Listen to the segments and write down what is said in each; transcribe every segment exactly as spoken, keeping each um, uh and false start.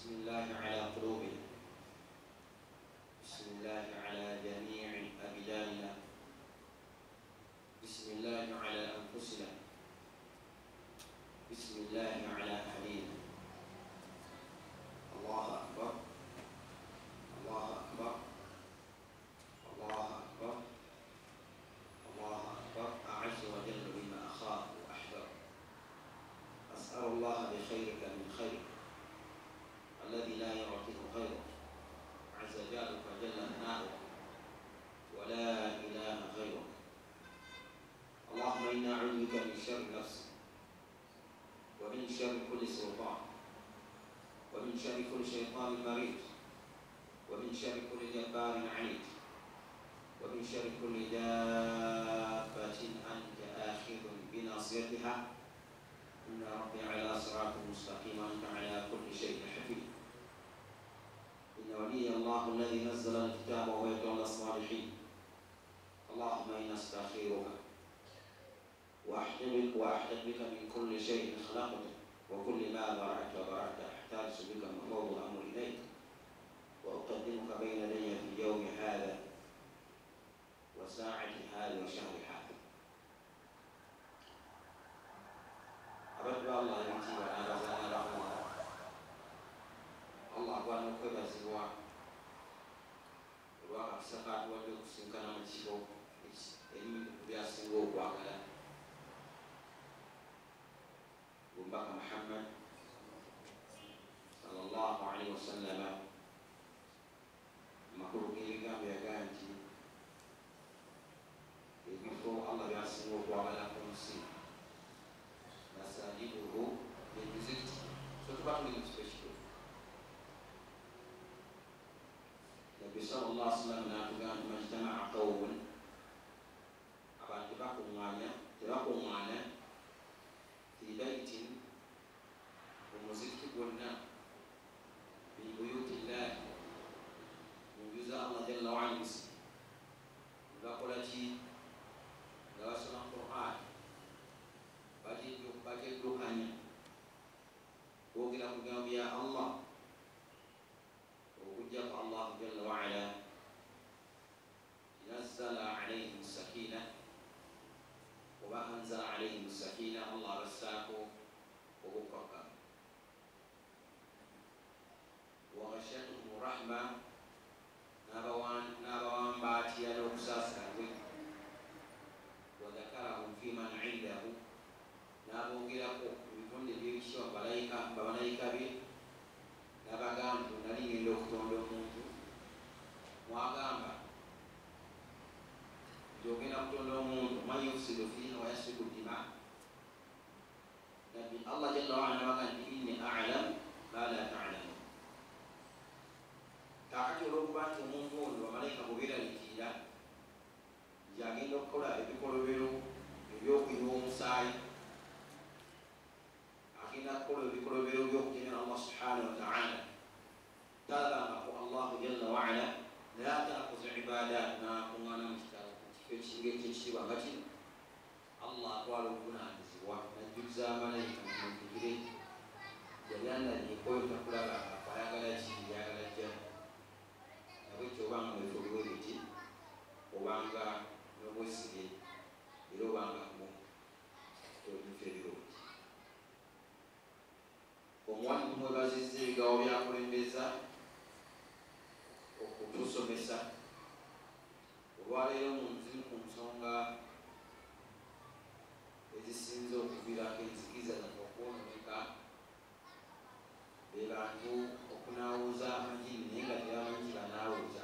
بسم الله على قلوبنا، بسم الله على جميع أبداننا، بسم الله على أنفسنا، بسم الله على أهلنا. الله أكبر، الله أكبر، الله أكبر، الله أكبر. أعز وجل بما أخاف وأحذر. أسأل الله بخيرك من خيرك الذي لا يعطيه غيره، عز جارك وجل ثناؤه، ولا إله غيرك. اللهم إنا نعوذ بك من شر نفسي، ومن شر كل سلطان، ومن شر كل شيطان مريض، ومن شر كل جبار عنيد، ومن شر كل دابة أنت آخذ بناصيتها. إن ربي على صراط مستقيم، وأنت على كل شيء حفيظ. إن ولي الله الذي نزل الكتاب وهو يتولى الصالحين. اللهم إنا نستخيرك وأحتملك وأحتج بك من كل شيء خلقته، وكل ما برعت وبرعت أحتاج بك مفوض الأمر إليك، وأقدمك بين يدي في يوم هذا وساعة هذا وشهر هذا. أبدا الله يمتي وأنا رزانا رحمه الله أقوى نكوبة سوا الواقع سقاط ودوك سنكنا متشبه إلمي بيا سنغو وعقلا ومبقى محمد صلى الله عليه وسلم makuru kiriga byaganti ebifo Allah byasinga okwagala ku nsi nasajiduhu bilmizikiti. So tubangire special Nabi sallallahu alaihi wasallam natugamba majtama'a qawmun, abantu bakuŋŋaanya tebakuŋŋaana fi baitin omuzikiti gwonna min buyuti llahi munjuza Allah jalla wa ala bakola ki nga basoma Qur'an bateddukanya boogera ku bigambo bya Allah okujjaku Allah jalla wa ala nazzala alayhim sakina oba anzala alayhim sakina. Allah bassaako obukkakkamu wa ghashiyatuhum rahma, n'abawambaatira n'okusaasira kwe, wa dhakarahum fiman indahu, n'aboogerako ebitonde by'ebikisa bamalayika be, n'abagamba nali ngenda okutonda omuntu, mwagamba nti ogenda kutonda omuntu man yufsidu fiiha wa yasfiku dima. Nabbi Allah jalla wa ala n'abagamba nti inni a'lamu ma la ta'lamun. Kakati olwokuba nti omuntu ono bamalayika bwebeeraliikirira nti agenda okukola ebikolobero ebyokuyiwa omusaayi, agenda kukola ebikolobero by'okutemera Allah subhanahu wa ta'ala, talabangako Allahu jalla wa ala la taakuzu ibadat, nakuŋŋaana mu kitabo kifo ekisinga ekyekitiibwa nga kino. Allah atwala obuvunaanyizibwa najjuliza abamalayika mumujjukire yali analiikoyo takulaba ayagala ki yagala jja nabwekyo obanga mwefo biwe biti obanga n'obwesige era obanga mu tobife ebirungi. Omuwani tumwebazizza ebigawo byakulembeza okutusomesa. Olwaleero mu nzimu ku nsonga ezisinze okuviirako enzikiza nate okwononeka be bantu okunaawuuza amajini naye nga tebamanyi banaawuuza.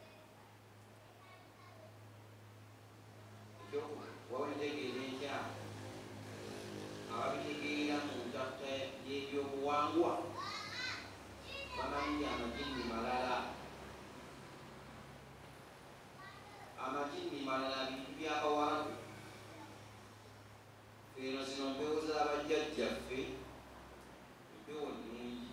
Wawentegeera enkya ababitegeera mu ntaputa y'ebyobuwangwa bamanyi amajini malala. Amajini malala bintu by'abawarabu. Eno zino mpewo z'abajjajjaffe, mpewo nnungi.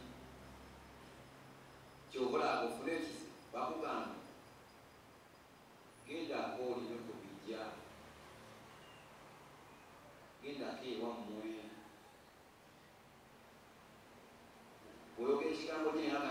Kyokola akufuna ekizibu bakugamba genda akoolime ku bijja, genda akeewammwe. Bw'oyogera ekigambo kye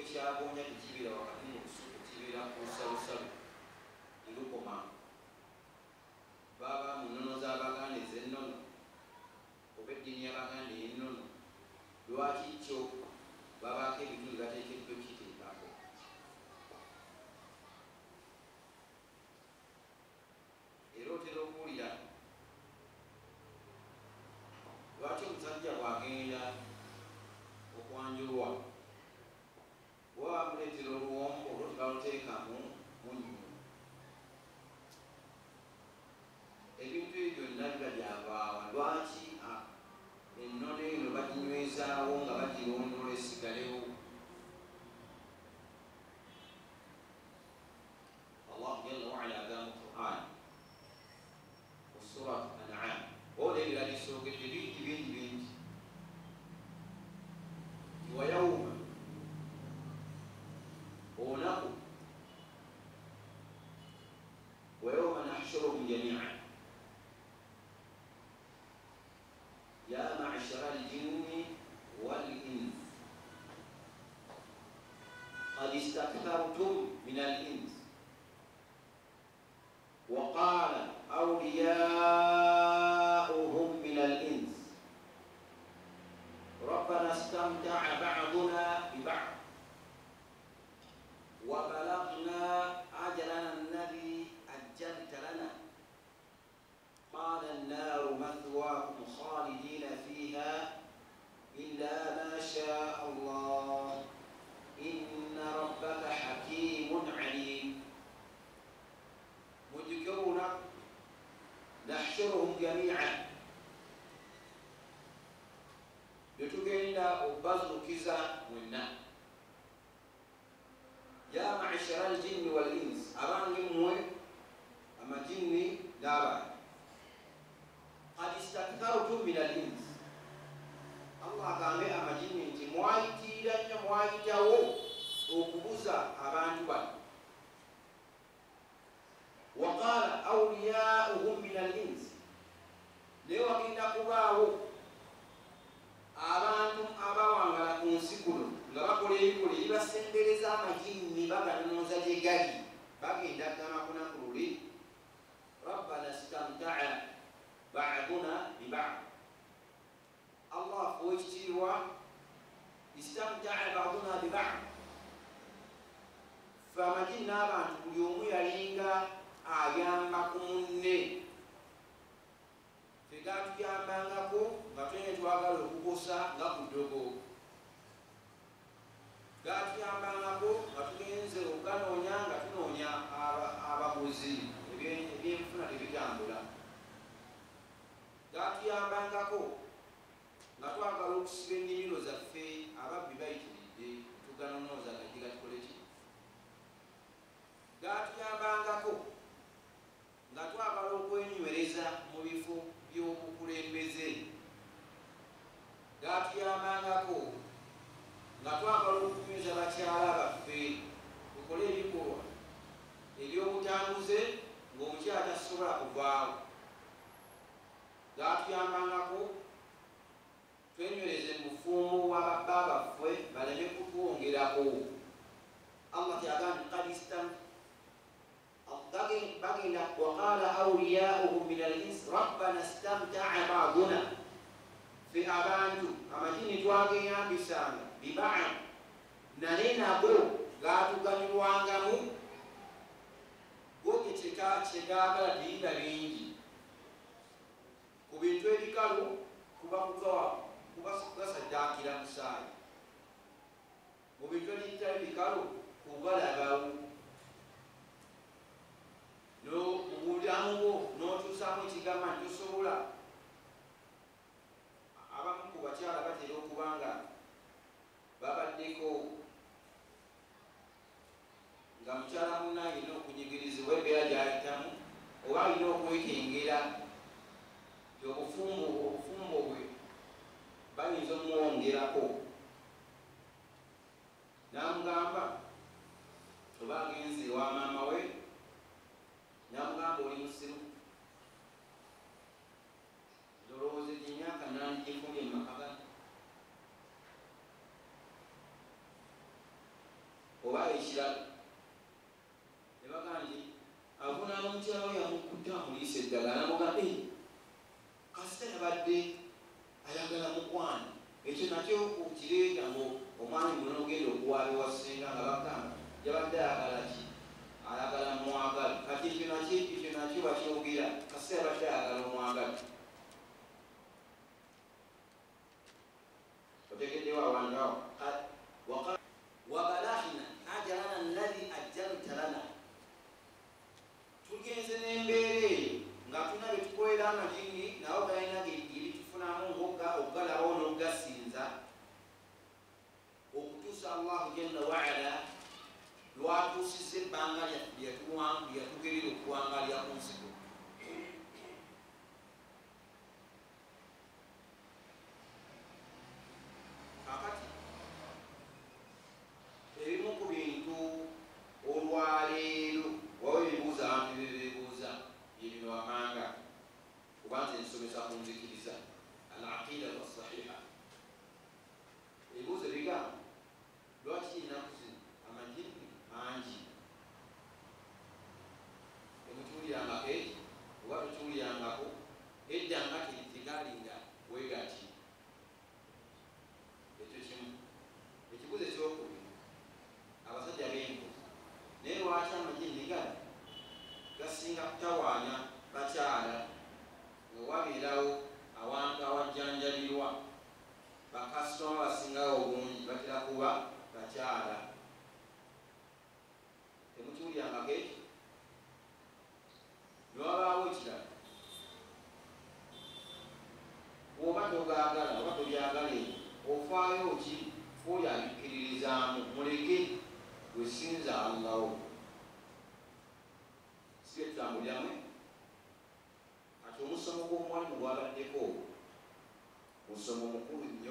ekyagonya tekibeera wakati mu lusuku, kibeera ku lusalusalu erukoma. Baba mu nnono z'Abaganda ez'ennono oba eddiini y'Abaganda ey'ennono, lwaki kyo babaako ebitundu bateekeddwa kiteekako. Era otera okuwulira lwaki omusajja bw'agenda okwanjulwa bwe bamuleetera oluwombo olwo tebaluteekamu munnyo. Ebintu ebyo byonna biba byavaawa. Lwaki ennono eno baginywezaawo nga bagirondoola esigalewo? Allahu jalla waala agamba mu Qur'an mu surat An'am, olebera lisoogedde bingi bingi bingi, wa yawma, olunaku, wa yawma nahshuruhum jamii'an ya ma'shara al-jinni wal-ins qad istakthartum min al-ins wa qala awliya'uhum min al-ins rabbana istamta'a ba'duna bi ba'd wa balaghna ajalana alladhi ajjalta lana قال النار مثواكم خالدين فيها إلا ما شاء الله إن ربك حكيم عليم. مذكرون نحشرهم جميعا لتجينا وبزركزا منا يا معشر الجن والإنس أراني موي أما جني دابا قد استكثرتم من الإنس. Allah agambe amajini nti mwayitiira nnyo, mwayitawo okubuza abantu bano. Waqala awliya'uhum min al-ins, naye wagenda kubaawo abantu abawangala ku nsi kuno nga bakola ebikola ebibasembereza amajini baganonooza gye gali, bagenda gama kunaku luli rabbana istamta'a ba'duna bi ba'd. Allah fuwekitiibwa istamta'a ba'duna bi ba'd. Ffe amajini n'abantu buli omu yalinga ayamba ku munne. Ffe gaatuyambangako nga twene twagala okukosa nga ku ddogo, gaatuyambangako nga tugenze okuganoonya nga tunoonya abaguzi, ebyenfuna tebitambula. Gaatuyambangako nga twagala okusiba ennimiro zaffe ababbi bayitiridde tuganonooza gajje gatukole ki. Gaatuyambangako nga twagala okwenywereza mu bifo by'obukulembeze. Gaatuyambangako nga twagala okunyumiza bakyala baffe tukole ebikolwa eby'obutambuze ng'omukyala tasobola kuvaawo. Gaatuyambangako twenywereze mu bufumu bwa babba baffe baleme kutwongerako. Allah kyagamba qad bagenda waqala awliya'uhum min al-ins rabbana istamta'a ba'duna, ffe abantu amajini twageyambisanga biba'd, naye nago gaatuganyulwangamu go kyegaagala teyinda bingi ku bintu ebikalu kuba kugasaddaakira musaayi, mu bintu ebitali bikalu kugalabawo no mubulamu bwo n'otuusaamu ekigamba nti tosobola. Abamu ku bakyala batera okuba nga babaddeko nga mukyala munna alina okunyigirizibwa embeera gy'ayitamu oba alina okwekengera ti obufumbo obufumbo bwe bayinza omwongerako. Namugamba oba agenze ewa maama we, namugamba oli musiru, ndowooza emyaka nani gyefunye mu maka gano. ekirala ne bagamba nti avunaana omukyala we yamukutte amuliisa eddagala namugamba kasita yabadde ayagala mukwano ekyo nakyo okireeta ngo omwami muno ogenda okuwaaba ewasenga nga bagamba yabadde ayagala ki ayagala mwagala kati ekyo nakyo ekyo nakyo bakyogera kasita yabadde ayagala omwagala otegeddwa awangawo wabalahina ajalana alladhi ajjalta lana tugenze n'embeera eyo nga tuna betukolera amajini nawo galina gebitufunamu ng'oggalawo n'ogasinza okutuusa allahu jalla waala lwatuusiza ebbanga lyatugerera okuwangalya ku nsigo kakati ebimu ku bintu olwaleero wawe ebibuuza abantu bebebuuza byebino amanga kuba nze nsomesa ku nzikiriza al aqida wasahiha ebibuuzo bigamba lwaki ennaku zino amajini mangi temukiwulirangako eki oba tukiwulirangako edda nga tegalinga wegati ekyo kimu ekibuuzo ekyokubiri abasajja b'embuzi naye lwaki amajini gali gasinga kutawaanya bakyala nga wabeerawo awantu awajjanjabirwa bakasitoma basingawo obungi batera kuba bakyala temukiwulyangako ekyo niwabaawo ekirala oba togaagala oba tobyagala ekyo ofaayo ki oli abikkiririzaamu muleke wesinza allawo si ekigambo lyamwe ati omusomo gw'omuwalimu gwabaddeko musomo mukulu nnyo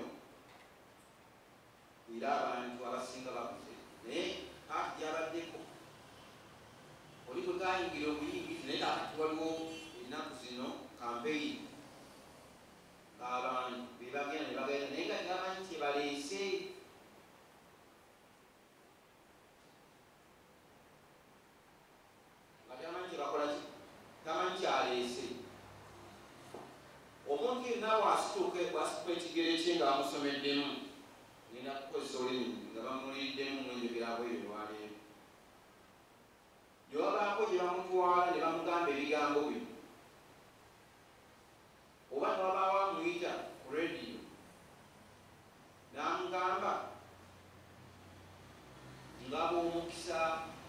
era abantu abasinga bakuze naye kati gyabaddeko oli bwe gayingira obuyingizi naye kakati waliwo ennaku zino kampeyini ng'abantu bebagenda ne bagenda naye nga tebamanyi kyebaleese nga tebamanyi kyebakola ki tamanyi kyaleese omuntu yenna wasituuka wasituka ekigere kye nga bamusomeddemu ngenda kukozesa olulimi nga bamuliddemu mwenjogera bweyo lwaleero gyewabaako gye bamutwala ne bamugamba ebigambo bino oba newabaawo amuyita ku rediyo n'amugamba ngaba omukisa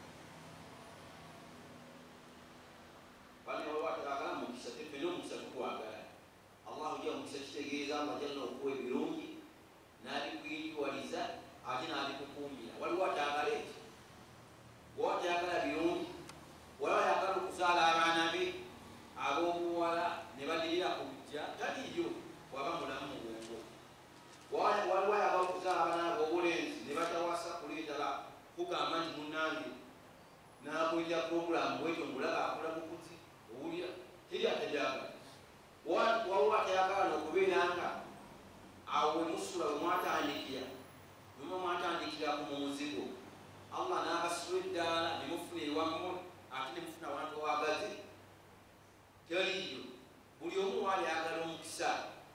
bane baba batagala mukisa tefena omukisa tukwagala allahu ja omukisa kitegeeza allah jalla okuwa ebirungi n'abikuyinjiwaliza ate n'abikukuumira waliwo atagala eki oba atayagala birungi waliwo ayagala okuzaala abaana be ab'omuwala ne badirira ku lujja taliyo waba mulamu mu bwongo waliwo ayagala okuzaala abaana b'obulenzi ne batawasa kuleetala kugamba nti munnange n'akulira puroguramu bwetyo ngulaba akola bukuzi owulira teri atajagala waliwo atayagala n'okubeera nga awo wemusula wemwatandikira wema mwatandikira ku muzigo allah n'abasula eddaala nemufuna ewammwe ate nemufuna abantu owagazi teriyo buli omu waali ayagala omukisa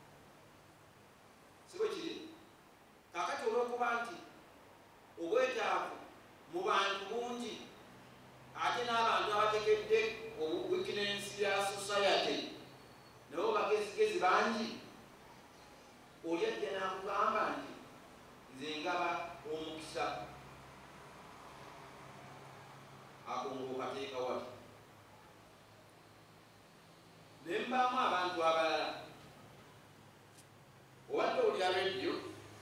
sibwe kiri kakati olwokuba nti obwetaavu mu bantu bungi ate n'abantu abatekedde obuwikinensi ya society nabo bagezigezi bangi oli ajja n'akugamba nti nze ngaba omukisa akongo okateeka wati ne mbaamu abantu abalala obadde olya rediyo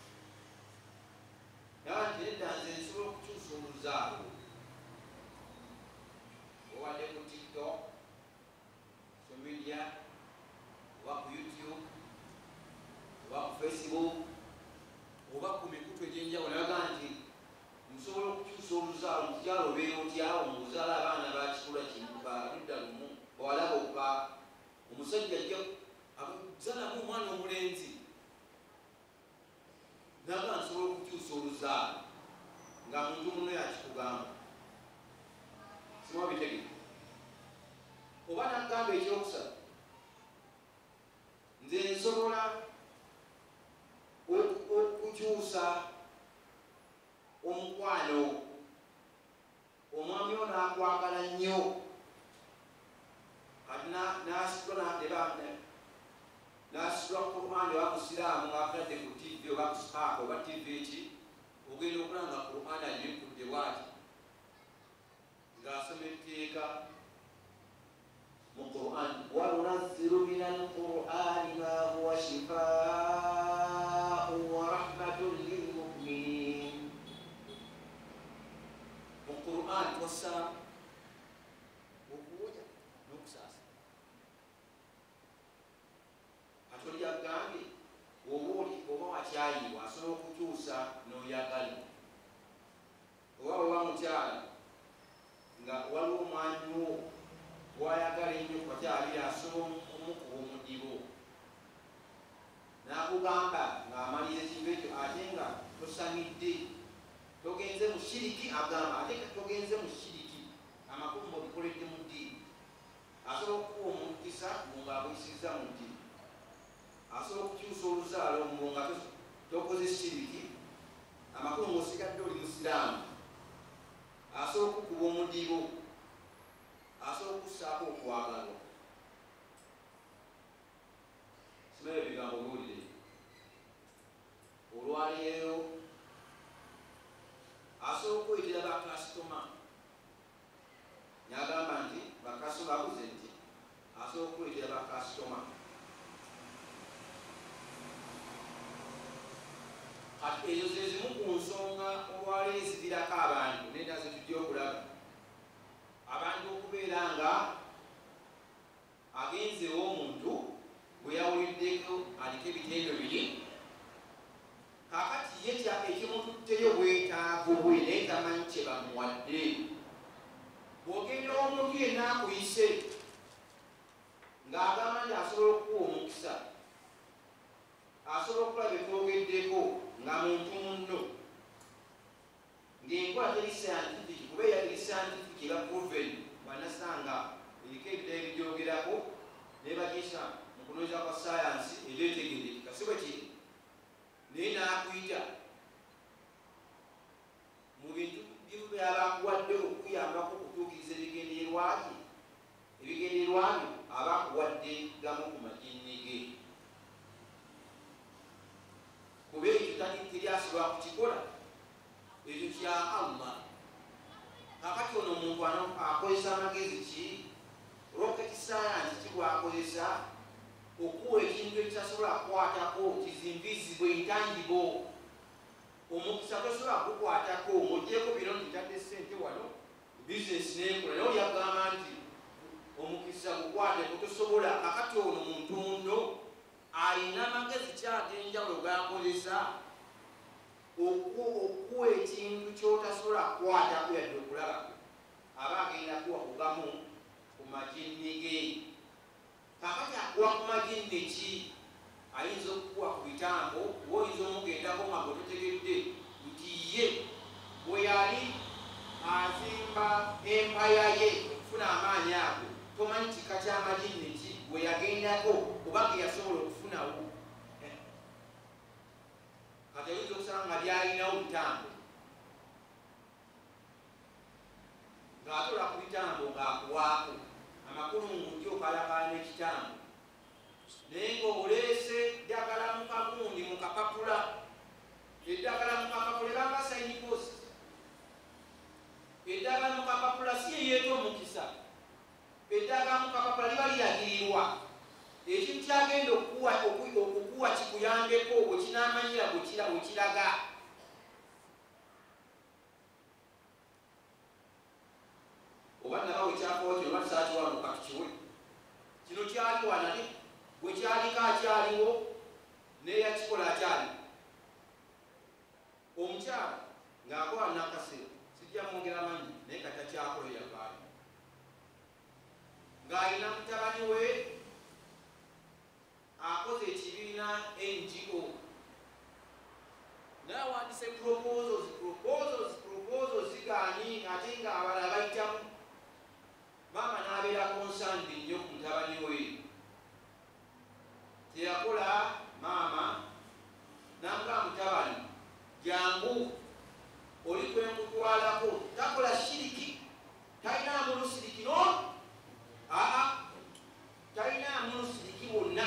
naba nti nedda nze nsobola okukyusa oluzaalo obadde ku tiktok so media oba ku youtube oba ku facebook oba ku mikutu egyenjawulo naga nti nsobola okukyusa oluzaalo mukyalo obeera otyawo muzaala abaana bakikula kibaludda lumu owalaba okuba omusajja ajja akuzalamu omwana omulenzi naga nsobola okukyusa oluzaalo nga muntu muno yakikugamba simwabitegeera oba nakugamba ekyokusatu nze nsobola okukyusa omukwano omwami ono akwagala nnyo kati nasitula nasitula Qur'an oba musiraamu ngaakutadde ku tivi oba ku spaaka oba tivi eki ogenda okulanga Qur'an ayikudde bwati ng'asoma etteeka mu Qur'an wanunazzilu mina al-Qur'ani ma huwa shifaa'un wa rahmatun lilmu'minin mu Qur'an twassa okuwoja n'okusaasa ate oli agambye oba oli oba wakyayiwa asobola okukyusa n'oyagala oba oba mukyala nga waliwo omwami wo gwayagala ennyo kakyali asobola omukuba omudibo n'akugamba ng'amaliriza ekintu ekyo ate nga tosamidde togenze mu shiriki agamba ate togenze mu shiriki amakulu mbabikoledde mu ddiini asobola okukuba omukisa ng'abuyisizza mu ddiini asobola okukyusa oluzaalo mu nga tokoze shiriki amakulu ng'osigadde oli musiraamu asobola okukuba omudibo asobola okussaako okwagalwa simayo ebigambo biwulire olwaleero asobola okwetera bakasitoma nyagamba nti bakasitoma abuze nti asobola okwetera bakasitoma kati ezo ze zimu ku nsonga olwaleero ezivirako abantu nenaze tujja okulaba abantu okubeera nga agenzewo omuntu bwe yawuliddeko aliko ebitendo biri kakati ye ekimututteyo bwetaavu bwe naye tamanyi kye bamuwadde bw'ogenda omuntu yenna akuyise ng'agamba nti asobola okukuwa omukisa asobola okulaba ekyogeddeko nga muntu munno ng'enkola teri scientific kuba eyateri scientific eba proven banasanga eriko ebitabo ebigyogerako nebagisa mu kunoonyeza kwa sayansi ebyetegerekeka si bwe kiri naye n'akuyita mu bintu byabakuwadde okuyambako okutuukiriza ebigendererwa bye ebigendererwa byo abakuwadde gamu ku majinnige kuba ekyo teri asobola kukikola ekyo kya Allah kakati ono omuntu akozesa amagezi ki rocket science kibwakozesa okuwa ekintu ekitasobola kukwatako kizimbizibwe intangible omukisa tosobola kukwatako ng'ogyeko bino ntitadde sente wano bizinesi nekola naye oyagamba nti omukisa gukwateko tosobola kakati ono muntu muno alina amagezi kyagenjawulo gakozesa okuwa ekintu kyotasobola kukwatako yadde okulabako aba agenda kuwa kugamu ku majinnige kakati akuwa ku majinni ki ayinza okukuwa ku bitambo oba oyinza omugendako nga gwe totegedde nti ye bwe yali azimba empaya ye okufuna amaanyi ago tomanyi kika ky'amajinni ki bwe yagendako oba ge yasobola okufunawo kati oyinza okusanga nga lyalinawo bitambo ng'atola ku bitambo ng'akuwaako amakulu ng'ojja okalakala n'ekitambo naye ng'oleese ddagala mu kagundi mu kapapula eddagala mu kapapula ebanga sayinikosi eddagala mu kapapula si yeyeeta omukisa eddagala mu kapapula liba liragirirwa ekintu kyagenda okukuwa kikuyambeko bwe kinamanyira bwe kiraga oba naba wekyakowa kino oba tisaakiwano katukiwe kino kyaliwa nali bwe kyaliko akyaliwo neyakikola akyaliwo omukyala ng'akola nakasero sijja mwongera manyi naye katakyakola yavaayo ng'alina mutabani we akoze ekibiina N G O n'awandise proposals proposals gaani ate nga abalala bayitamu. Maama n'abeera konsandi nnyo ku mutabani we. Teyakola maama n'amugamba mutabani jangu oli kwemutwalako, takola shiriki, talina amulusiriki no, aa talina amulusiriki wonna.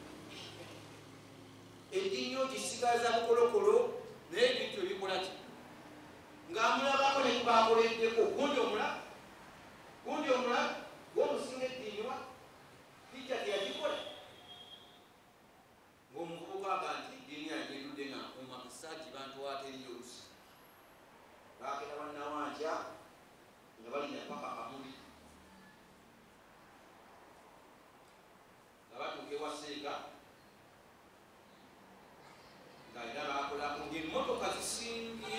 Eddinyo gisigaza mukolokolo naye ebintu ebikola ki ng'amulabako ne kubakoleddeko gundi omulala gundi omulala gw'omusinga eddinywa kijja teyagikola. Ng'omuvubuka aga nti eddiini yange edudde nga nkuuma kasaagi bantwata eriyo olusi. Baakera bannawanja nga balina paka kamubi nga batuuka ewa Seeka ng'alina baakolako ng'emmotoka zisimbye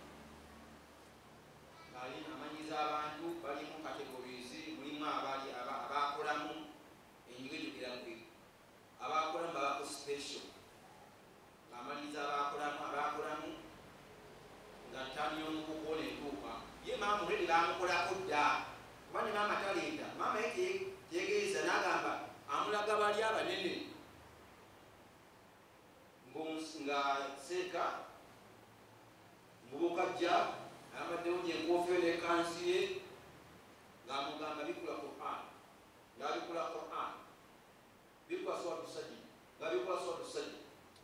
ng'alina amanyiza abantu balimu kategorizi, mulimu abali abaakolamu enyigo ejogeraku abaakolamu babako special ng'amanyiza abaakolamu abaakolamu nga ttaani y'omukuku netuuka ye maama olwedi baamukolako dda kuba ne maama talenda. Maama ye teyegeeza n'agamba amulaga bali abanene nga Seeka mubuka ajja ayambaddewo njenkofeero ekansi ye ng'amugamba bikula Quran ng'abikula Quran bikula Suratu Sajda ng'abikula Suratu Sajda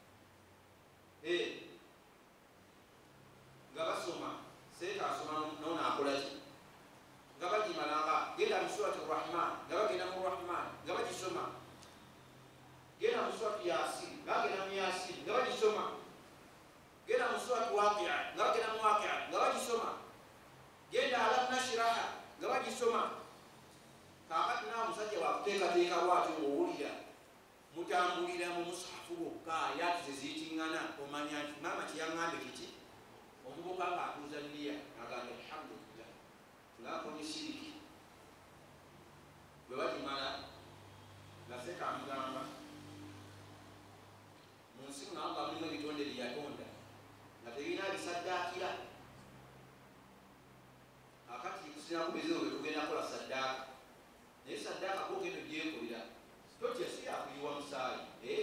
nga basoma. Seeka asoma n'ono akola ki nga bagimalanga genda mu Suratu Rahman nga bagenda mu Rahman nga bagisoma, genda mu Suratu Yasin nga bagenda mu Yasin nga bagisoma, genda mu Suratu Waqi'a nga bagenda mu Waqi'a nga bagisoma, genda Alam Nashraha nga bagisoma. Kaakati naawe omusajja wakuteekateeka bw'atyo ng'owulira mutambulira mu mushafu gwokka ayaatu zeziyitiŋŋana omanya nti maama kyeyaŋŋambe kiki. Omuvubuka ng'atuuza nniya agamba alhamdulillah ng'akonye shiriki. Bwe bagimala nga Seeka amugamba mu nsi munawo nga mulimu ebitonde bye yatonda nga tebirina bisaddaakira. Akati tusina kubezeewo bwe tugenda kukola saddaaka naye saddaaka gwogenda ogyekolera totya si yakuyiwa musaayi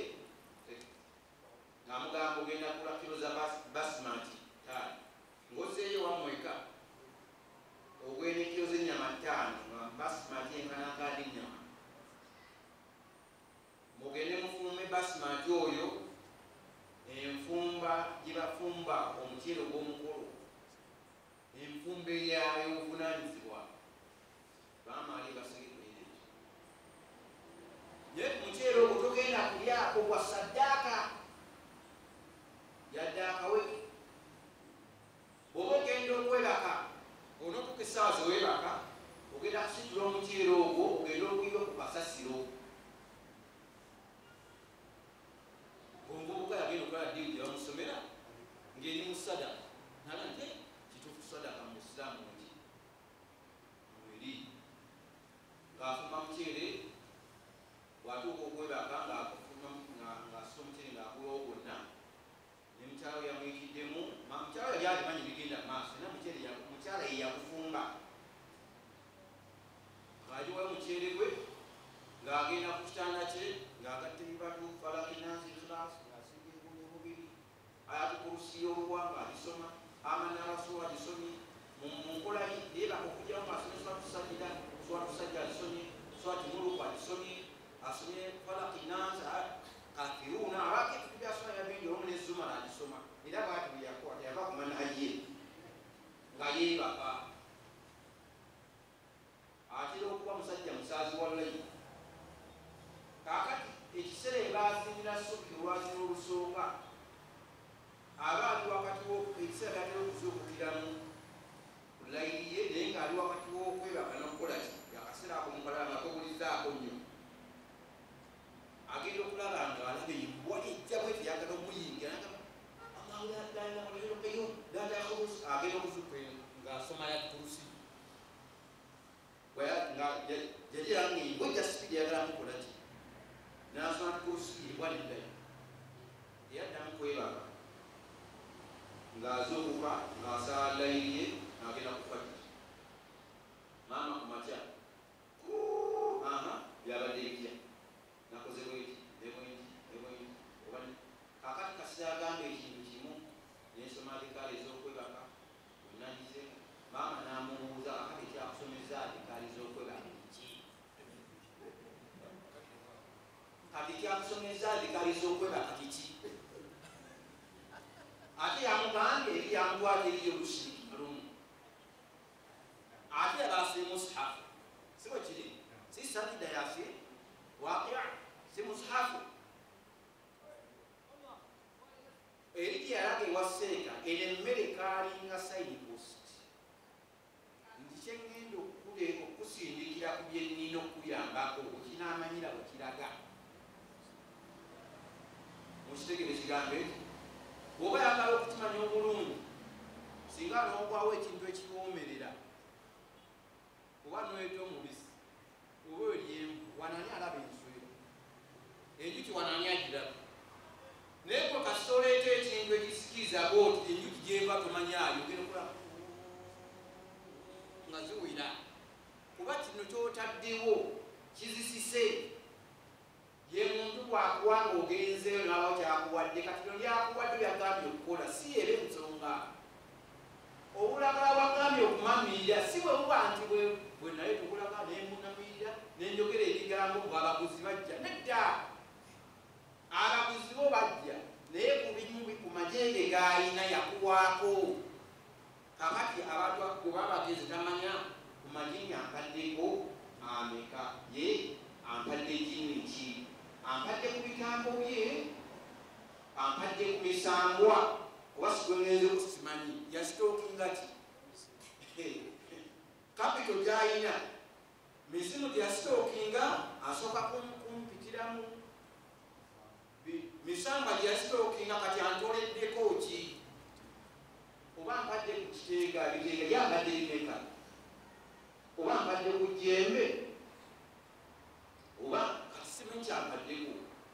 ng'amugamba ogenda kula kiro za basimati ttaano ng'ozzeeyo wamweka ogwena ekiro z'ennyama ttaano nga basimati enkanakaadi ennyama mugende mufume basimati oyo enfumba gye bafumba omuceere ogw'omukolo, enfumba eyayo obuvunaanyizibwa baamaali basegekwere naye ku muceere ogwo togenda kulyako gwa saddaaka yadde akaweke. Bw'oba ogenda okwebaka onootuuka essaawa zeweebaka ogenda kusitula omuceere ogwo ogenda okuyiwa ku kasasiro. Omuvubuka yagenda okola ddiini gye bamusomera ng'eri mu sadaka naga nti kituufu sadaka mu Isiraamu nti mweri ng'afuma muceere bw'atuuka okwebaka ng'asula omuceere ng'akulawo gwonna ne mukyala we yamwikiddemu. Mukyala yali alimanyi bigenda mu maaso era mukyala ye yakufumba ng'agiwayo omuceere gwe ng'agenda ku kitanda kye ng'agatta ebibatu Falaki Naasi Ikhlasi ng'asinga engulu omubiri Ayatul Kursi y'oluwanga alisoma Amana Rasuula alisomye mu nkola yeebaka okugyamu maaso ne Suratu Sajda Suratu Sajda alisomye Suratu Muluk alisomye asomye Falaki Naasi Kafiruna abake tubyasoma yabindi omu ne Zumar alisoma era bwati bwe yakola teyava ku manhaji ye nga yeebaka. Atera okuba musajja musaazi wa layini. Kaakati ekiseera ebaazinira Subhi olwazina olusooka aba ali wakati ekiseera byatera okuzuukukiramu ku layini ye naye ng'ali wakati w'okwebaka n'okukola ki akaseera ako mukalala nga tobulizaako nnyo agenda okulaba ng'alaba embwa ejja bwe teyagala omuyingira agenda okuzuuka ng'asoma Ayatul Kursi yagiranga embwa ejja sipidi yagala mukola ki n'asoma Ayatul Kursi embwa neddayo eyaddamu kwebaka ng'azuukuka ng'asala layini ye n'agenda ku yamusomeza alikaliza okwebaka kiki ate yamugambye eri yamutwala eriyo olushiriki lumu ate yabaase mushafu sibo kiri si sakida yafe waqia si mushafu eri gyeyalaga ewaseeka eno emmere kaalinga signpost nti kyengenda okusindikira ku byenina okuyambako okinaamanyira bwekiraga mukitegere kigambo eki bw'oba yagala okukimanya obulungi singa n'ogwawo ekintu ekiwoomerera oba nweta omubisi oba eryenvu wanani alaba enswera enjuki wanani agiraba naye gwe kasitoleeta ekintu ekisikiza booti enjuki gyeva tomanyaayo ogenda okola nga ziwira kuba kino kyotaddewo kizisise ye muntu bwakuwa ng'ogenzeeyo nabawo kyakuwadde kati no lyakuwadde byagambye okukola si eba ensonga obulagala bwagambye okumamirira si bwe buba nti bwe naye tukulaga nemunamirira nenjogera ebigambo bwe abaguzi bajja nedda abaguzi bo bajja naye ku bimu ku majenge gaalina yakuwaako kakati abantu kuba bagezi tamanya ku majenge ampaddeko ameka ye ampadde kini ki ampadde ku bigambo bye ampadde ku misambwa oba sigwengenze okusimanyi yasitookinga ki kapito gyayina misimu gyasitookinga asooka kumpitiramu misambwa gyasitookinga kati antoleddeko ki oba mpadde ku kiteega biteega lyampadde limeka oba mpadde ku jjembe oba kati simanyi kyampaddeku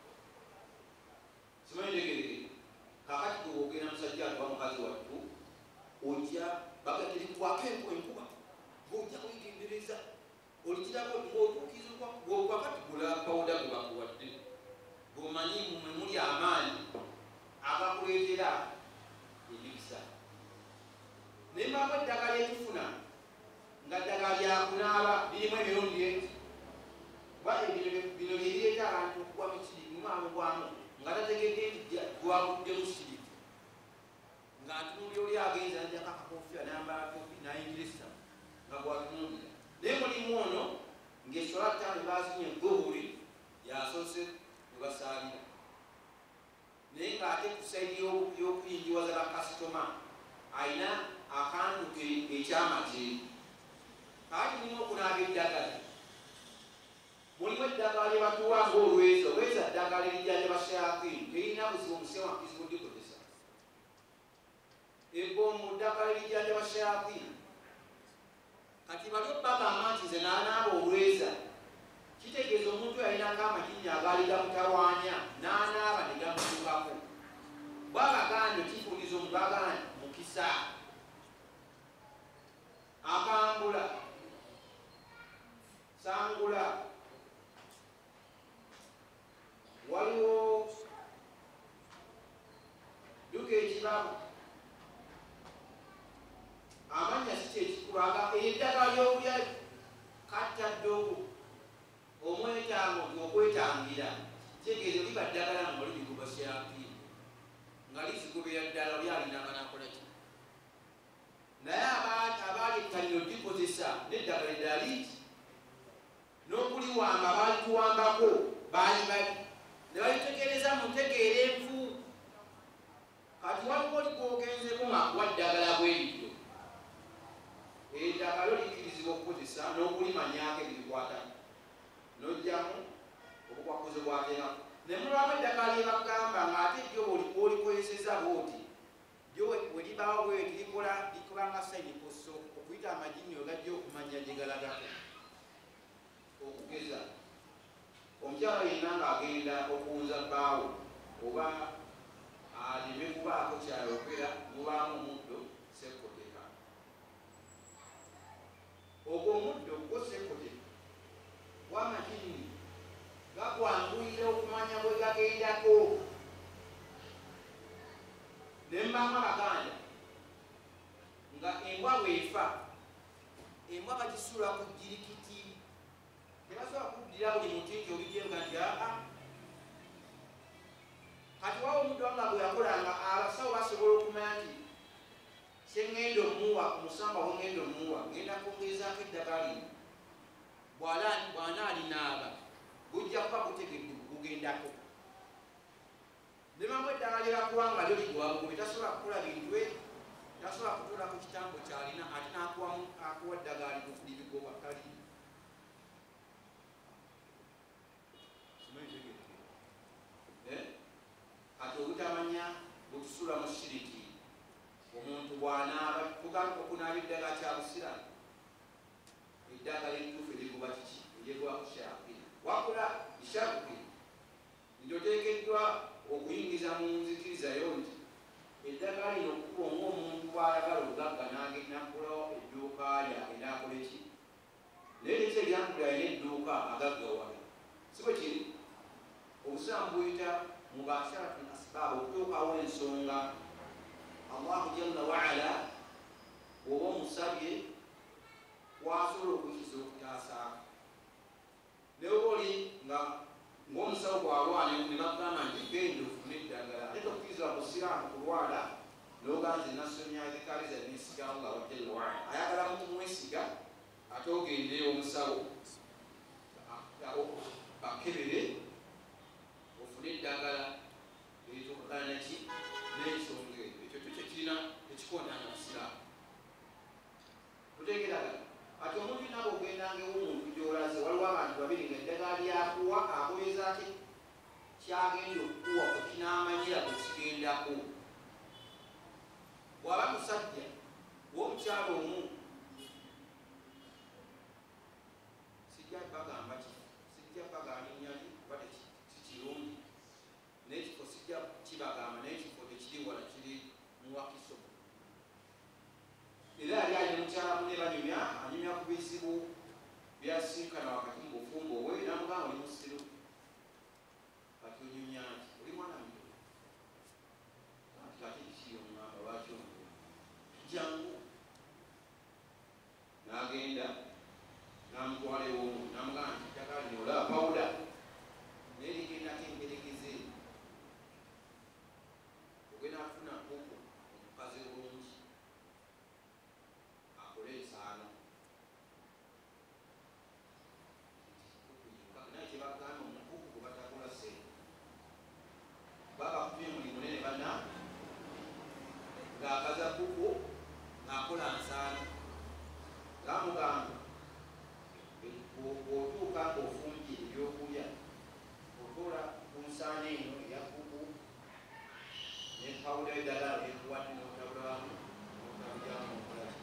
simanyi ndegerere kakati gweogenda musajja atuba mukazi wattu ojja bagatirikuwako enkuba ng'ojja kwegendereza olikirako ng'otuukizibwa gwakati gula pawuda gwe bakuwadde gwomanyi mwe muli amaanyi agakuleetera ebikisa naye mbako eddagala lyetufuna nga ddagala lyakunaaba birimu emirundi eti kuba bino byebireeta abantu okugwa mukiri mumamugwamu nga tategedde nti gwagudde musiri ng'atunulira oli agenza najjako akakofira nayambala topi nayingira essamu nga gwatunulira naye mulimu ono ng'esola ttaano bazinye egohuli yasoose ne basaalira naye ng'ate ku saidi y'okuyingiwaza bakasitoma ayina akantu ekyamate kaati mulimu okunaaba eddagala mulimu eddagala lye batuwa ng'olweza olweza ddagala erijjanja bashayakiini terina buzibu omusewa kizibu likozesa ebbomu ddagala erijjanja bashayakiini kati bali bagamba nti nze naanaaba olweza kitegeeza omuntu yalinako amakinnya agaali gamutawaanya naanaaba ne gamutukako bwagagambye kifundiza omuntu agamba mukisa akambula sangula waliwo duka ekibabu amanya si kyekikulaga eddagala ly'okulya kattaddogo omwetango okwetangira kitegeeza liba ddagala nga oli likuba syapiini nga lizigobera ddala oli alinanga nakola ki naye abaali ettaniro likozesa n'eddagala eddala liti n'okuliwamba balituwambako baali bali ne balitegereza mu ntegeera enfu kati waliwo olikogenzeko ngakuwa ddagala bwerityo eddagala likkirizibwa okukozesa n'okulimanyako ebirikwata n'ojjamu obukwakozebwaterako ne mulwamu eddagala lyebagamba ng'ate ryo olikozeseza booti ryo we libaawo bweti likola likola nga sainiposo okuyita amajinni ogajja okumanya gye galagako okugeza omukyala yenna ng'agenda okuwunza bbaawo oba aleme kubaako kyayogera mubaamu omuddo sekoteka ogwo omuddo gwo sekoteka wamajinni gagwanguyira okumanya bwe gagendako nembanga baganda nga embwa bwefa embwa bagisula ku jirikiti tebasobola kuddira buli muti nti obijenga nti aa kati wawo omuntu wanga bwe yakolanga abasawo basobola okumanya nti kyengenda omuwa ku musamba wengenda omuwa ngenda kwongezaako eddagala lino bwana alinaaba gujja kuba gutegedde kugendako nebamu eddagala lyebakubanga lyo ligwabugobe tasobola kukola bintu ebyo tasobola kutuulako kitambo kyalina ate nakuwamu akuwa eddagala libigoba kali kati obutamanya butusula mu shiriki omuntu bwanaaba tugamba okunaaba eddagala kyabusiramu eddagala erituufu eriguba kiki eryegwako shakiri wakula ishakiri nti oteekeddwa okuyingiza mu nzikirizayo nti eddagala lino okuba ngaomuntu bwayagala obugagga nagenda kukolawo edduuka lye agenda akola eki naye nekyo eryakula yina edduuka agaggawala si bwe kiri obusiramu buyita mubasharatu asbaabu okutuukawo ensonga allahu jalla waala oba omusabye wasobola okukiza okutaasaako naye oba oli nga ng'omusawo bwalwana nebagamba nti genda ofune eddagala ate tokkiriza busiraamu kulwala noganze nasomya zikaliza nesiga allah jalla waala ayagala mukumwesiga ate ogende omusawo bakebere ofune eddagala eritokakana naki n'ensonga ekyo tukyo kirina ekikontana busiraamu kutegeragala ate omuntu nabo ogendangewo omuntu gyolaze waliwo abantu babiri nga eddagala lyakuwa akoleza ati kyagenda okukuwa kwekinamanyira kwekigendako bwaba musajja womukyalo omu sijja bagamba ki sijja bagaaninyali kuba tikirungi n'ekifo sijja kibagamba naye ekifo tekiri wala kiri muwakiso era yali ali mukyala mune banyumya anyumya ku bizibu byasinkana wakati mu bufumbo obwe namugamba oli musiru kati onyumya nti oli mwana muto ati kati kikiri omugamba lwaki omuto jangu n'agenda namutwala ew'omu namugamba nti ddagala lino olaba pawuda naye ligendako emberegeze ogenda kufuna kuku omukazi obulungi akole esaano naye kyebagamba omukuku gwe batakola sente baba kutuye mulimu nene bana ng'akaza kuku ng'akola nsaano gamugamba otuuka ng'ofumbye ebyokulya otola ku nsaano eno eya kuku nepawuda eddagala ekuwadde n'otabulamu n'otabulyamu okolaki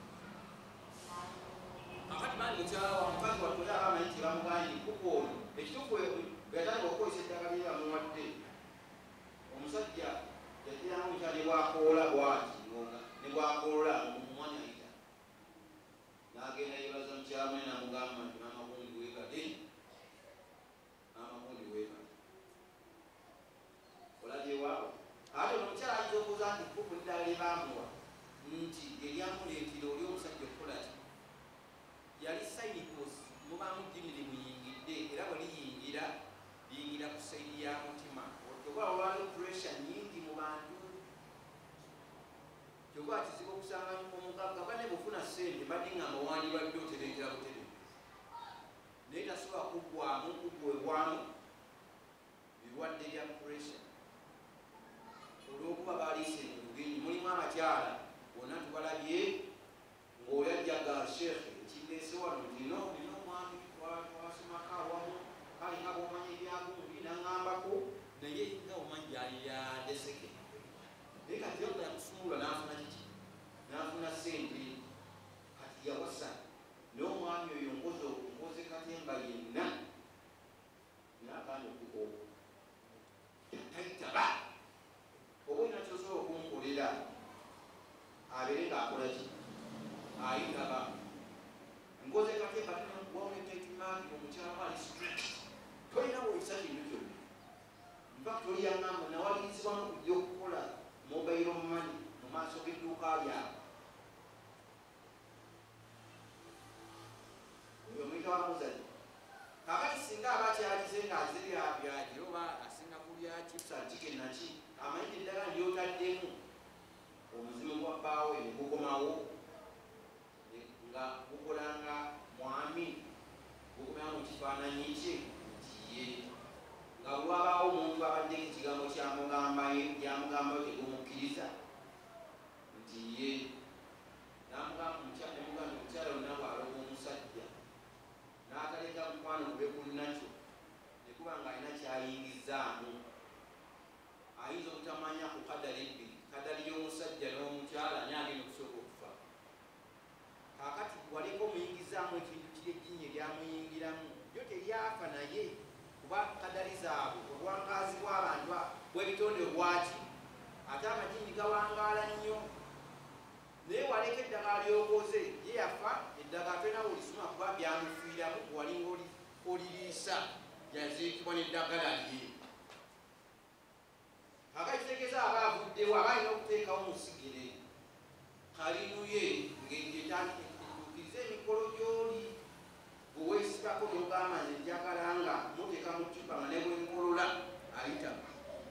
akati bandi mukyala wa mukazi watole abamanyi nti bamugambye kuku ono ekituufu bweyatandika okukozesa eddagala lye bamuwadde omusajja yagiramu mukyala ne bwakoola bwati ne bwakoola omumwanya ayita n'agenda yebaza mukyala mwe namugamba nti n'amagundi weekade n'amagundi weekade olabyewaawo ate omukyala ayinza okuza nti kuku eddagala lye bamuwa nti eryamuleetera oli omusajja okukola ki yali sayinikos mubamu ddiini limuyingidde era bwe liyingira liyingira ku sayidi ya mutima oba olwaliwo puresha nyingi mu bantu kyoba kizibu okusanga omugagga bane bufuna ssente badingamba wandibadde otereetera butere naye tasobola kuggwamu kuggwebwamu birwadde bya puresha olwokuba baliise mu bugenyi mulimu abakyala bonna tubalabye ng'oyajjaga sheekhe ekindeese wano lino lino omwami twasomako awamu kale nga bwomanya ebyagundi naŋŋambako naye nga omanyi yayadeseke naye kati yoga yakusumulwa n'afuna kiki n'afuna ssente kati yawasa naye omwami oyo nkoze nkoze katemba yenna n'aganda okukooko tayitaba oba olina kyosobola okunkolera abeere ng'akola ki ayitaba nkoze katemba tinakuwaonetaitimangi omukyala ali strict tolina woyisa kintu kyonna mpaka toliyangamba nawalirizibwamu kujja okukola mobile money mu maaso g'edduuka lyabwe oyo omuyita wa muzali kakati singa aba akyalize ng'aze byabyagi oba asinga kulya chips chicken naki byokoze ye yafa eddagala tolina olisoma kuba byamufiiramu walinga oliriisa yaziikibwa n'eddagala lye. Akakitegeeza aba avuddewo aba alina okuteekawo musigire kalinuye ng'etuukiriza emikolo gy'oli bweweesibako n'ogamba nze njagala nga muteeka mu ccupa nga ne bwenkolola ayitaba.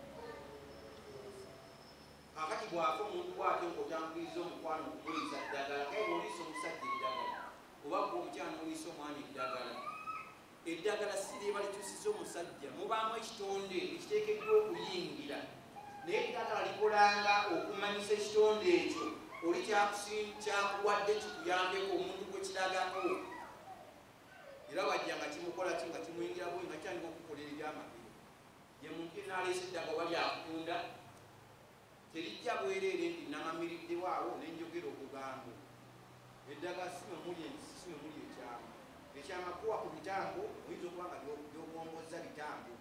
Kakati bw'afa omuntu bw'ate ng'otambuliriza omukwano okumuliisa ddagala kaye bw'oliisa omusajja eddagala oba gwe omukyala n'oliisa omwana eddagala, eddagala si lyeba likyusiza omusajja, mubaamu ekitonde ekiteekeddwa okuyingira naye eddagala likolanga okumanyisa ekitonde ekyo oli kyakuwadde kikuyambeko omuntu gwe kiragako era wajja nga kimukola ki nga kimuyingira bwe nga kyandika okukolera ebyamagero. Ye muntu yenna aleese eddagala oba lyakutunda terijja bwereere nti namamiriddewo nenjogera obugambo. Eddagala si memuli ensi, si memuli ekyama. Ekyama kuwa ku bitambo oyinza okuba nga byogomboza bitambo,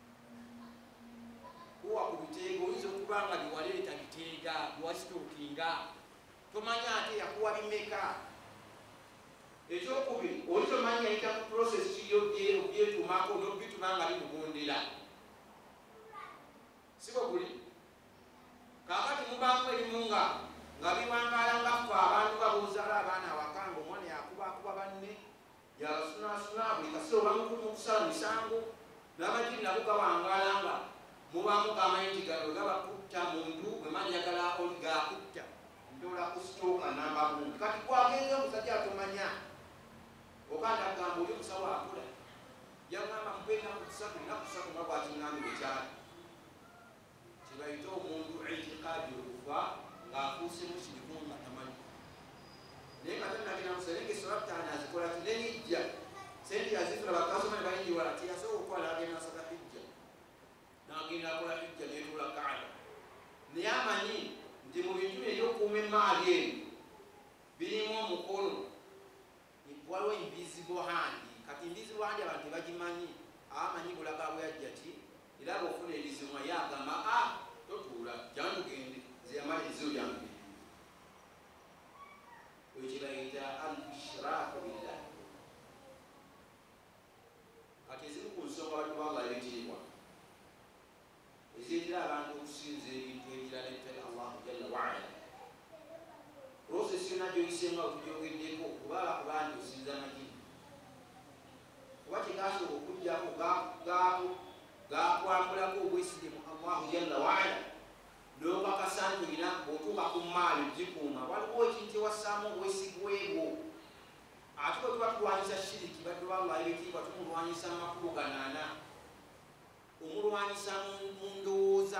kuwa ku biteega oyinza okuba nga biwaleeta biteega biwasitookinga, tomanya ate yakuwa bimeka. Ekyokubiri oli tomanya yayita ku process kiyo byetumako n'obituma nga bimugondera, si bwe guli. Kakati mubaamu erimu nga nga biwangaala nga ffe abantu babuuzaala abaana awaka nga omwana yakubakuba banne yabasunaasuna buli kasiro bamukumu okusala misango n'amagiri nago gawangaala nga mubaamu gamanyi nti galo gabakutta muntu bwe manjagala oli gakutta ndola kusitooka n'ambamundu. Kati kwagenza omusajja atomanya okanda kugamba oli omusawo akola yagamba mupena kusatu na kusatu nga bwakiŋŋambi bwekyali kibayita omuntu itikaadi okufa ng'afuuse mushiriku nga tamanyi. Naye nga tanagenda muserenge solatani azikola ti nenijja sente yazifula bakasoma ne bayingiwala tiyasobola okukola n'agenda asaka hijja n'agenda akola hijja netuula kaaba. Naye amanyi nti mu bintu bye ebyokuuma emaali eno birimu omukono waliwo invisible hand. Kati invisible hand abantu tebagimanyi, abamanyi bulaga bweyajja ti era bw'ofuna ebizimwa yagamba a totuula jyandugende zeyamalirizo lyange. Wekibayita al-ishraaku billah. Kati ezimu ku nsonga abantu baba ebitiibwa eziretera abantu okusinza ebintu ebirala ebitali Allahu jalla waala. Prosesi yonna gyoyisenga okugyogeddeko kuba bakuba nti osinza magini kuba kyegasobola okugjako gakwambulako obwesige mu Allahu jalla waala n'okakasa nti olina bw'otuuka ku maali ogikuuma. Waliwo ekintu ewassaamu obwesigwebwo. Ate bwe tuba tulwanyisa shiriki badde ballahi ebitiibwa tumulwanyisa mu makubo ganaana, omulwanyisa mu ndowooza,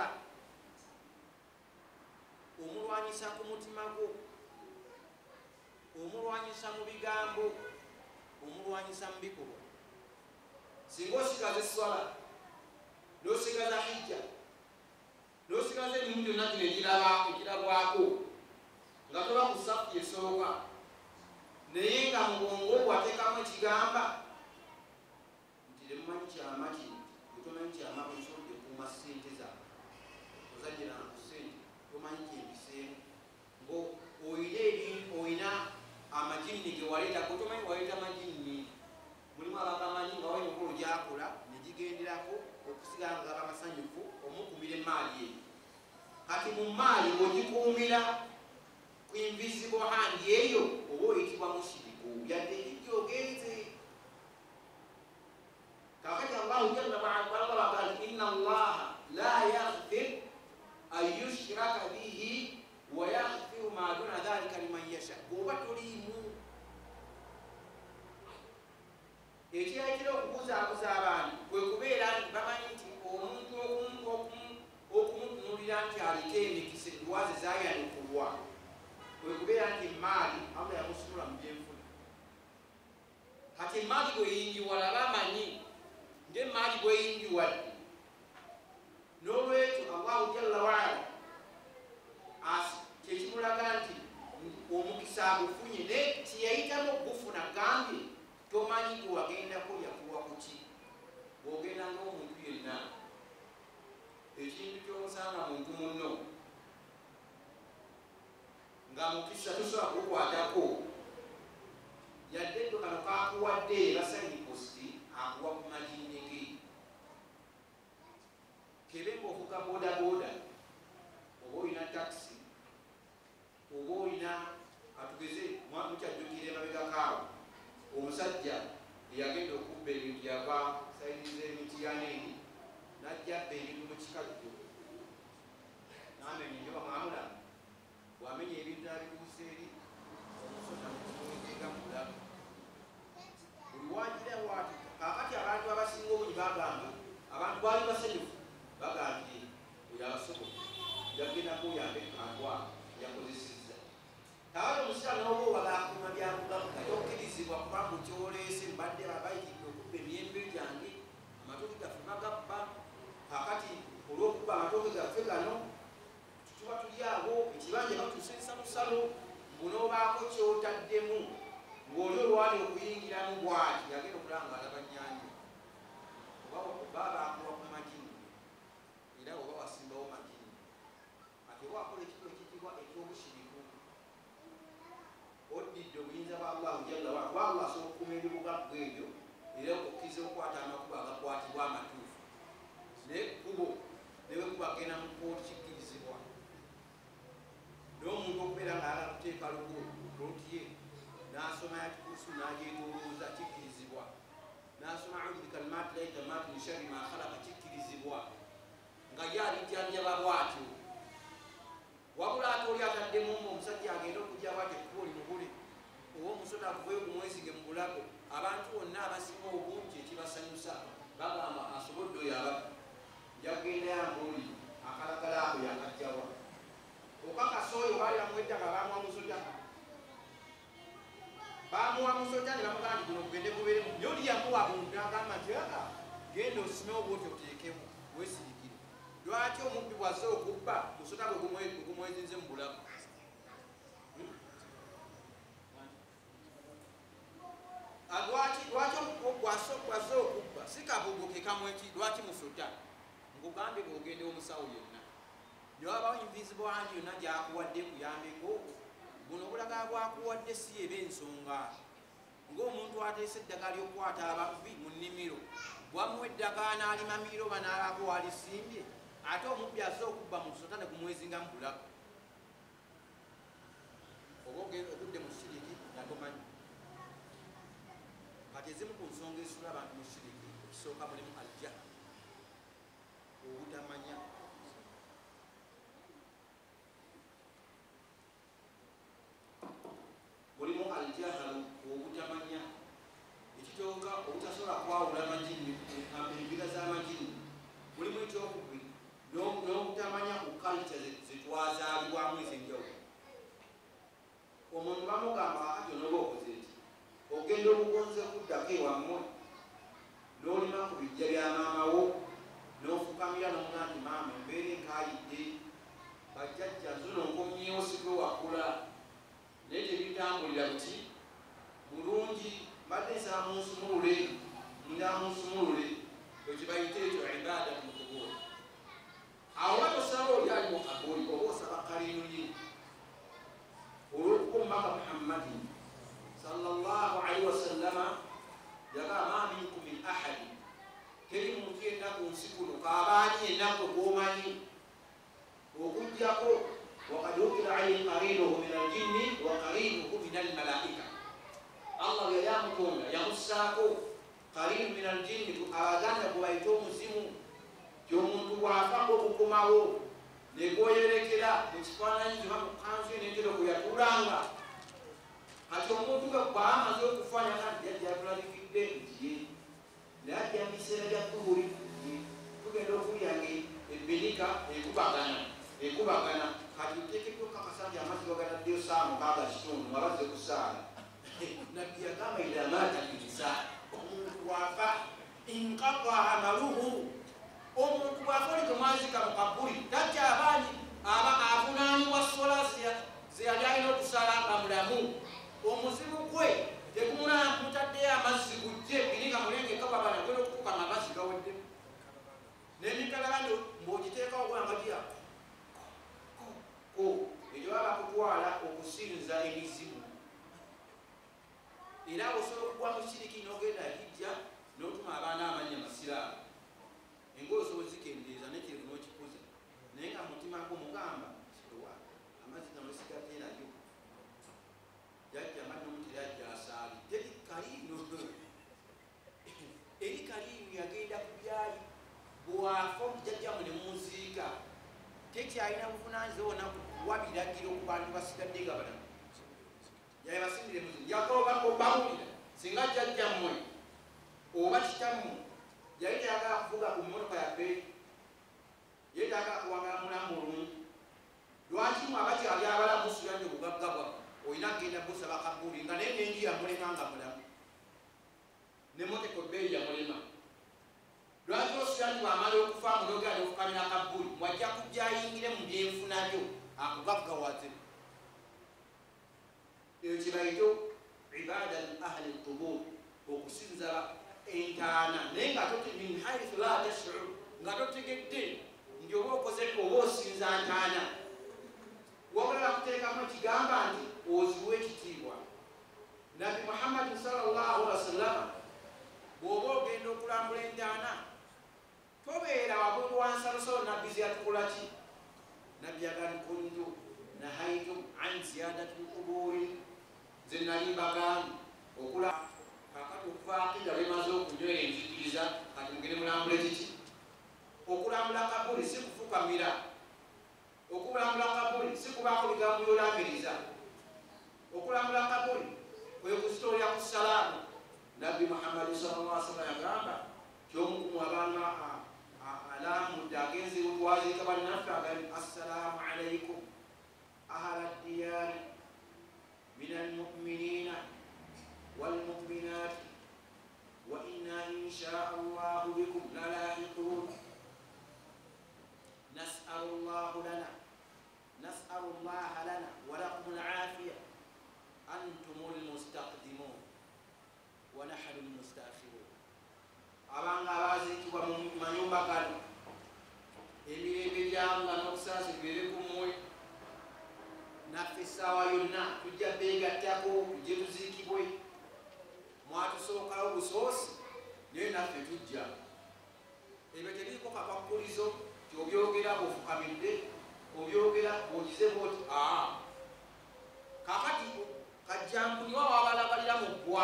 omulwanyisa ku mutima gwo, omulwanyisa mu bigambo, omulwanyisa mu bikolwa. Singa osigaza esswala n'osigaza hijja n'osigaza emirundi yonna gino egirabwako nga toba ku ssafu esooka naye nga mu bwongo wateekamu ekigamba nti temumanyi kyama kino bwetomanyi kyama bwekisobodde okuuma ssente zaabwe ozajjirana ku ssente tomanyi kyembiseemu ngo oyina amajinni ge waleeta go tomanyi waleeta majinni. Mulimu abagamanyi nga walina okolo gyakola ne gigenderako okusigala nga gaba masanyufu omukuumira emaali eyo. Kati mu maali ogikuumira ku invisible hand eyo oba oyitibwa mushiriku yadde egyogenze. Kakati Allahu jalla waala nti inna Allaha la yaghfir an yushraka bihi wa yaghfiru ma duna dhalika liman yasha. Bw'oba toliimu ekirayitira okubuzaabuza abantu kwe kubeera nti bamanyi nti omuntu okumutunuulira nti aliko emikisa endwaze zaayanukulwa, kwe kubeera nti emaali Allah yamusumula mu byenfuna. Kati emaali bweyingiwala bamanyi ng'emaali bweyingiwadde. N'olwekyo Allahu jalla waala kyekimulaga nti omukisa agufunye naye kyeyayitamu okugufuna gambye tomanyi gwe wagendako yakuwa ku ki. Bw'ogenda ng'omuntu yenna ekintu ky'osanga muntu munno nga mukisa tusobola kukwatako yadde ndo kano kakuwadde basani posti akuwa ku majinnege kebemba okuka bodaboda oba olina taxi oba olina atugeze mukyajjukire mabegakaawo omusajja eyagenda okubba ebintu yava sayizi z'emiti yaneeri najjabba ebintu mu kikajjo namenya njoba mwamula bwamenya ebintu abikuusa eri omusota mukuega mulamu buli wagira wati kakati abantu abasinga obungi bagamba abantu bali basanyufu bagambye oyo abasobola yagenda kuyambe kantwa yakozesezza tawali omusiramu n'oba obagakuma byakugamuga yokkirizibwa kubanga okyoleese mbadde abayitidde okubba emiyembe gyange amatooke gaffe magabba kakati olw'okuba amatooke gaffe gano tuba tuli awo ekibanja batuusa lusalo ng'onoobaako kyotaddemu ng'oli olwali okuyingiramu bwati yagenda okulaba ng'alaba nnyanja oba baakuwa ku magini era oba wasimbawo magini ate oba wakola ekigo ekitibwa ekyobushiriku oddidde obuyinza bwa allahu jalla wa kuba allah asobola okukuma ebibuga bwebyo era okukkiriza okukwata amakubo agakwatibwa amatuufu naye kubo newekuba agenda mu kooti kikkirizibwa n'omuntu okubeera ng'ayagala kuteeka lugo kooti ye n'asoma yakikuusu n'agyetolooza kikkirizibwa n'asoma audu bikalimaati lahi tamaati min sharri ma khalaqa kikkirizibwa nga ye alijjanjaba bwatyo wabula ate oli ataddemu omusajja agenda okujja bwati ekkuba oli mubule oba omusota akuvayo ku mwesige mu bulago abantu bonna abasinga obungi ekibasanyusa bagamba asobodde oyo aba jagenda yambaoli akalagala ako yakajjawa okakasa oyo baali bamuwedda nga bamuwa musota bamuwa musota ne bamugaa nti guno gugende gubeeremu naye oli yamuwa buntu agamba nti aa genda osimewo bwoti oteekemu wesirikire lwaki omubbi bwazze okubba musota gwe gumwezinze mu bulago lwaki bwazze okubba si kabugo kekamweki lwaki musota ngugambye ng'ogende omusawo yonna newabawo invisible hand yonna gyakuwadde kuyambeko buno obulagala bwakuwadde si eba ensonga ng'omuntu ateesa eddagala ly'okukwata ababbi mu nnimiro bwamuwa eddagala n'alimamiro banaalako walisimbye ate omubbi azze okubba mu kusota ne kumwezinga mu bulago oba ogudde mu shiriki natomanyi kati ezimu ku nsonga esula abantu mu shiriki ekisooka mulimu aljaha obutamanya mulimu aljahalu obutamanya ekitooka obutasobola kwawula amajini embiga z'amajini mulimu ekyokubiri n'obutamanya ku kalita zetwazaalibwamu ez'enjawulo omuntu bamugamba akati onoba okoze eki ogenda obugonze kuddako ewammwe n'olima ku bijja bya maamawo n'ofukamira n'omuna nti maama embeera enkayidde bajjajja nzuno nkomyewo sikwe wakula naye tebitambulira buti bulungi mbadde nsaba munsumulule nda munsumulule ekibayite ekyo ibada mukubula awo batosaba oli ali mu kabuli oba osaba kalinuye olw'okukummaka muhammadin sallallahu alaihi wasallama yagaa ma minkum min ahadi teri muntu yenna ku nsi kuno kaabaani yenna kwe kwomanyi okujjako wakad ukila alayhi qarinuhu min aljinni wa qarinuhu min almalaika allah bwe yamutonda yamussaako qarinu min aljinni abaganda gwe bayita omuzimu kyomuntu bwafako okukomawo negwoyerekera mu kifaananyi kiba mu kanzu enentero kwe yatulanga kati omuntu ge bwamaze okufanya kati yajjatulabikidde nti naye ajja mu biseera bya kubuli tugenda okulyanga ebinika ekubagana ekubagana kati uteekeddwa okukakasa nti amazzi gagataddeyo saa mukaaga kitundu nga bazze ku saala nabbi yagamba ila maata bilisaani omuntu bwafa inkata amaluhu omuntu bwafa oli temwazika mu kabuli tajja abaani aba avunaanibwa sola ze yali alina okusala nga mulamu omuzimu gwe tegumunamutaddeyo amazzi gujje binika mulenge kababana gwena okutuuka nga amazzi gaweddemu nemikalabando mbwogiteekawo gwanga gya ko egyo baba kutwala okusi era osobola okugwa mu kiriki n'ogenda hijja n'otuma abaana amannya masiraamu engoye osobola zikendeeza nekirivu n'okikuza naye nga mutima gumugamba sitowa amazzi gano sigateerayo jajja amadde omutera ajja asaali teri kaliino eri kaliino yagenda ku byali bwafa omujjajjamu ne mumuziika tekyalina buvunaanyizibwa wonna kuwa biragiro ku bantu basigadde nga balamu yaye basindire muzimu yakolobanga obawulira singa jjajjammwe oba kitammwe yali tayagala kuvuga ku mmotoka yabbe ye tayagala kuwagala mulamu olumu lwaki mwe abakyali abalamu musuyanje obugagga bwa olina kgenda busaba kabbuli nga naye nenju yamulema nga mulamu ne moteka ebbeeyi yamulema lwaki osuyanje bwamala okufa mulogera n'okukamira kabbuli mwajja kujja ayingire mu byenfunabyo akugaggawaze eyo kibaito ibada ahli lqubur okusinza entaana naye nga tote min haithu la tashur nga totegedde nti oba okozeko oba osinza ntaana wabula bakuteekamu ekigamba nti oziwa ekitiibwa nabi muhammadi sallallahu alaihi wasallama bw'oba ogenda okulambula entaana tobeera wabweru wansalusalo nabbi zeyatukola ki nabbi yagandi kuntu nahaitum an ziyadati lquburi ze nali mbagambye okula kakati okuva akida lwemaze okunywera enzikiriza kati mugende mulambule kiki okulambula kabuli si kufukamira okulambula kabuli si kubaako bigambo byolambiriza okulambula kabuli kwe kusitolera ku salaamu nabbi muhammadi sallallahu alaihi wasallam yagamba kyomukumu abantu alamudde agenze waziika bannaffe agambi assalaamu alaikum ahla diyari min almuminina والمؤمنات وإنا إن شاء الله بكم للاحقون نسأل الله لنا نسأل الله لنا ولكم العافية أنتم المستقدمون ونحن المستأخرون abanga abazikibwa mu manyumba gano emirembe gyamu nga n'okusaasi bibeere ku mmwe naffe essaawa yonna tujja beegattako tujje tuziikibwe mwatusookawo busoosi naye naffe tujja ebyo teriko kakakkulizo tyobyogera bwofukamidde obyogera bwogize bwoti aa kakati kajjambuniwa wabalabalira mu ggwa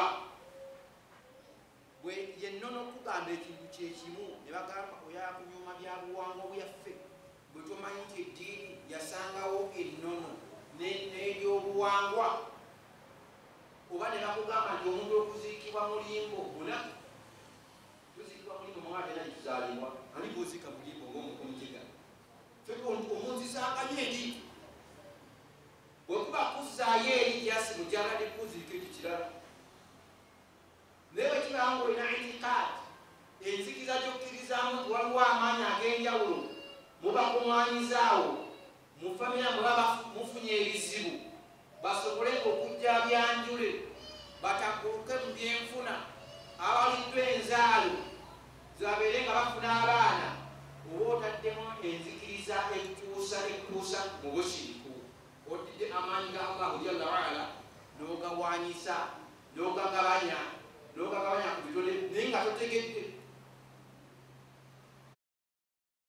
bwe yennono okugamba ekintu kyekimu ne bagamba oyakunyuma byabuwangwa buyaffe bwe tomanyi nti eddiini yasangawo ennono n'eryobuwangwa oba ne bakugamba nti omuntu okuziikibwa mulimbo munaku tuziikibwa mulimbo mwate nali tuzaalibwa ani bwoziika mulimbo ng'omukomukega feka omunzisanganyo eri bwekuba kuzzaayo eri gyasimu gyagadde kuziika ekyo kirala naye bwekibanga olina itikaadi enzikiza gy'okkirizamu nti waliwo amaanyi ag'enjawulo mubakuŋŋaanyizaawo mu famira mulaba mufunye ebizibu basobole okujja byanjule batakuluke mu byenfuna abaliddwa enzaalo zabeere nga bafuna abaana oba otaddemu enzikiriza ekutuusa ekutuusa mu bushiriku otidde amaanyi ga allah jalla waala n'ogawaanyisa n'ogagabanya